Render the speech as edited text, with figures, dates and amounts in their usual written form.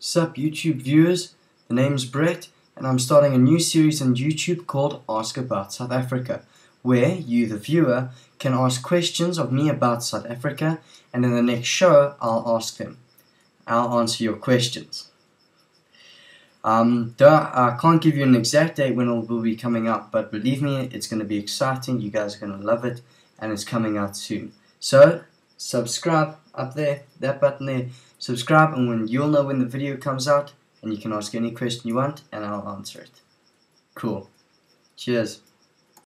Sup YouTube viewers, the name's Brett and I'm starting a new series on YouTube called Ask About South Africa, where you, the viewer, can ask questions of me about South Africa, and in the next show I'll ask them. I'll answer your questions. I can't give you an exact date when it will be coming out, but believe me, it's going to be exciting. You guys are going to love it, and it's coming out soon. So subscribe up there, that button there, subscribe, and when you'll know when the video comes out, and you can ask any question you want and I'll answer it. Cool. Cheers.